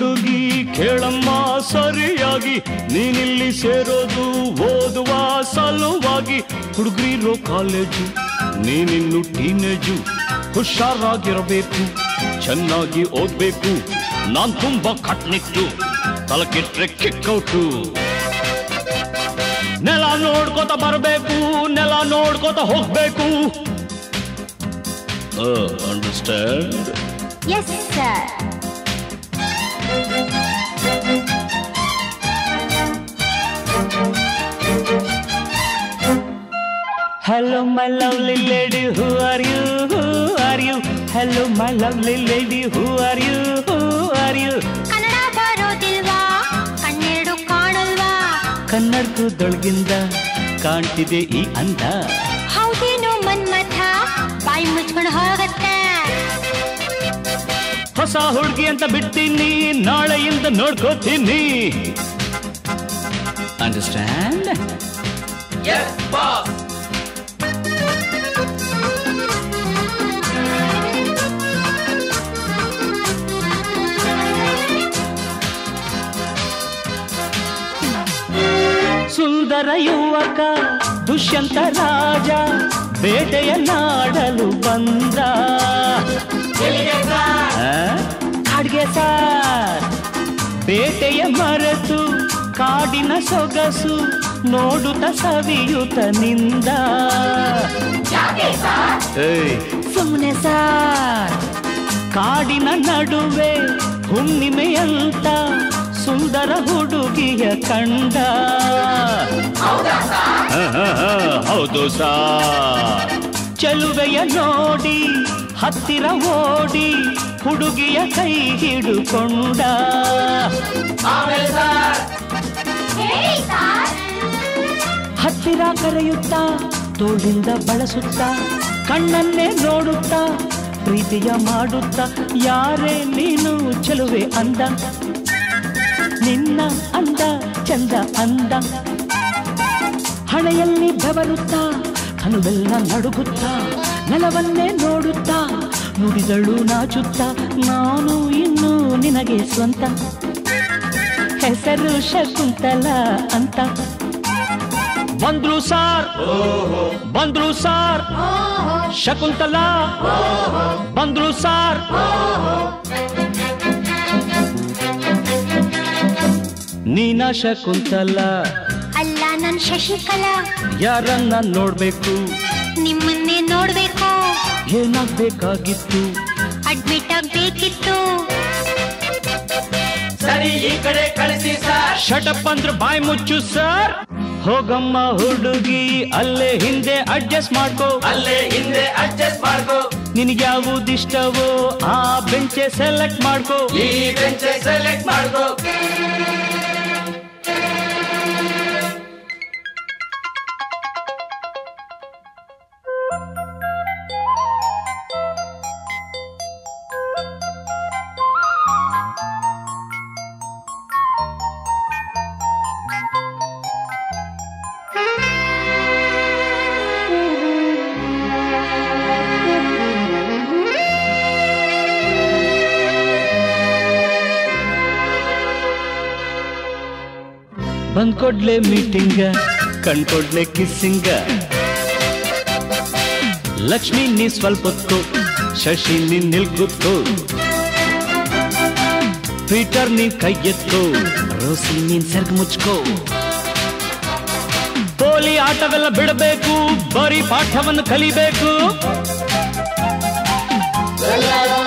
ಹುಡುಗಿ ಕೇಳಮ್ಮ ಸರಿಯಾಗಿ, ನೀನಿಲ್ಲಿ ಸೇರೋದು ಓದುವ ಸಲುವಾಗಿ. ಹುಡುಗರಿರೋ ಕಾಲೇಜು, ನೀನಿನ್ನು ಟೀನೇಜು. ಹುಷಾರಾಗಿರಬೇಕು, ಚೆನ್ನಾಗಿ ಓದ್ಬೇಕು. ನಾನ್ ತುಂಬಾ ಕಟ್ನಿಟ್ಟು, ತಲಕೆಟ್ರೆ ಕಿಕ್ಕೌಟು. ನೆಲ ನೋಡ್ಕೋತ ಬರಬೇಕು, ನೆಲ ನೋಡ್ಕೋತ ಹೋಗ್ಬೇಕು. Understand? Yes, sir. Hello, my lovely lady, who are you? Who are you? Hello, my lovely lady, who are you? Who are you? Kannada ಬರೋದಿಲ್ವಾ, ಕಣ್ಣೆರಡು ಕಾಣಲ್ವಾ? ಕನ್ನಡಕದೊಳಗಿಂದ ಕಾಣ್ತಿದೆ ಈ ಅಂದ. ಹೌದೇನೋ ಮನ್ಮಥ, ಬಾಯಿ ಮುಚ್ಕೊಂಡು ಹೋಗತ್ತೆ. ಹೊಸ ಹುಡುಗಿ ಅಂತ ಬಿಡ್ತೀನಿ, ನಾಳೆಯಿಂದ ನೋಡ್ಕೋತೀನಿ. ಅಂಡರ್ಸ್ಟ್ಯಾಂಡ್? Yes, boss. ಸುಂದರ ಯುವಕ ದುಷ್ಯಂತ ರಾಜ ಬೇಟೆಯನ್ನಾಡಲು ಬಂದ. ಕಾಡ್ಗೆ ಸಾರ್ ಬೇಟೆಯ ಮರೆತು ಕಾಡಿನ ಸೊಗಸು ನೋಡುತ್ತ ಸವಿಯುತ ನಿಂದ. ಸುಮ್ಮನೆ ಸಾರ್ ಕಾಡಿನ ನಡುವೆ ಹುಣ್ಣಿಮೆಯಂತ ಸುಂದರ ಹುಡುಗಿಯ ಕಂಡ. ಹೌದು ಸಾರ್. ಚೆಲುವೆಯ ನೋಡಿ ಹತ್ತಿರ ಓಡಿ ಹುಡುಗಿಯ ಕೈ ಹಿಡುಕೊಂಡ. ಹತ್ತಿರ ಕರೆಯುತ್ತಾ ತೋಳಿಂದ ಬಳಸುತ್ತಾ ಕಣ್ಣನ್ನೇ ನೋಡುತ್ತಾ ಪ್ರೀತಿಯ ಮಾಡುತ್ತಾ. ಯಾರೇ ನೀನು ಚೆಲುವೆ ಅಂದ, ನಿನ್ನ ಅಂದ ಚಂದ ಅಂದ. ಹಣೆಯಲ್ಲಿ ಬೆವರುತ್ತಾ ಕನುವೆಲ್ಲ ನಡುಗುತ್ತಾ ನೆಲವನ್ನೇ ನೋಡುತ್ತಾ ನುಡಿದಳು ನಾಚುತ್ತಾ. ನಾನು ಇನ್ನು ನಿನಗೆ ಸ್ವಂತ, ಹೆಸರು ಶಕುಂತಲ ಅಂತ. ಬಂದ್ರು ಸಾರ್, ಬಂದ್ರು ಸಾರ್, ಶಕುಂತಲ ಬಂದ್ರು ಸಾರ್. ನೀನಾ ಶಕುಂತಲ? ಅಲ್ಲ, ನನ್ ಶಶಿಕಲಾ. ಯಾರನ್ನ ನೋಡ್ಬೇಕು? ನಿಮ್ಮನ್ನೇ ನೋಡ್ಬೇಕು. ಏನಾಗ್ಬೇಕಾಗಿತ್ತು? ಅಡ್ಮಿಟ್ ಆಗ್ಬೇಕಿತ್ತು. ಸರಿ, ಈ ಕಡೆ ಕಳಿಸಿ ಸರ್. ಶಟಪ್ ಅಂದ್ರೆ ಬಾಯಿ ಮುಚ್ಚು ಸರ್. ಹೋಗಮ್ಮ ಹುಡುಗಿ, ಅಲ್ಲೇ ಹಿಂದೆ ಅಡ್ಜಸ್ಟ್ ಮಾಡ್ಕೋ. ಅಲ್ಲೇ ಹಿಂದೆ ಅಡ್ಜಸ್ಟ್ ಮಾಡ್ಕೋ. ನಿನಗೆ ಯಾವುದಿಷ್ಟವೋ ಆ ಬೆಂಚೆ ಸೆಲೆಕ್ಟ್ ಮಾಡ್ಕೋ. ಈ ಬೆಂಚೆ ಸೆಲೆಕ್ಟ್ ಮಾಡ್ಕೋ. ಬಂದ್ಕೊಡ್ಲೆ ಮೀಟಿಂಗ, ಕಣ್ಕೊಡ್ಲೆ ಕಿಸ್ಸಿಂಗ. ಲಕ್ಷ್ಮಿ ನೀ ಸ್ವಲ್ಪ ಹೊತ್ಕೋ, ಶಶಿ ನೀನ್ ನಿಲ್ಗುತ್ಕೋ. ಪೀಟರ್ ನೀನ್ ಕೈ ಎತ್ಕೋ, ರೋಸಿ ನೀನ್ ಸರ್ಗ್ ಮುಚ್ಕೋ. ಪೋಲಿ ಆಟವೆಲ್ಲ ಬಿಡಬೇಕು, ಬರೀ ಪಾಠವನ್ನು ಕಲಿಬೇಕು.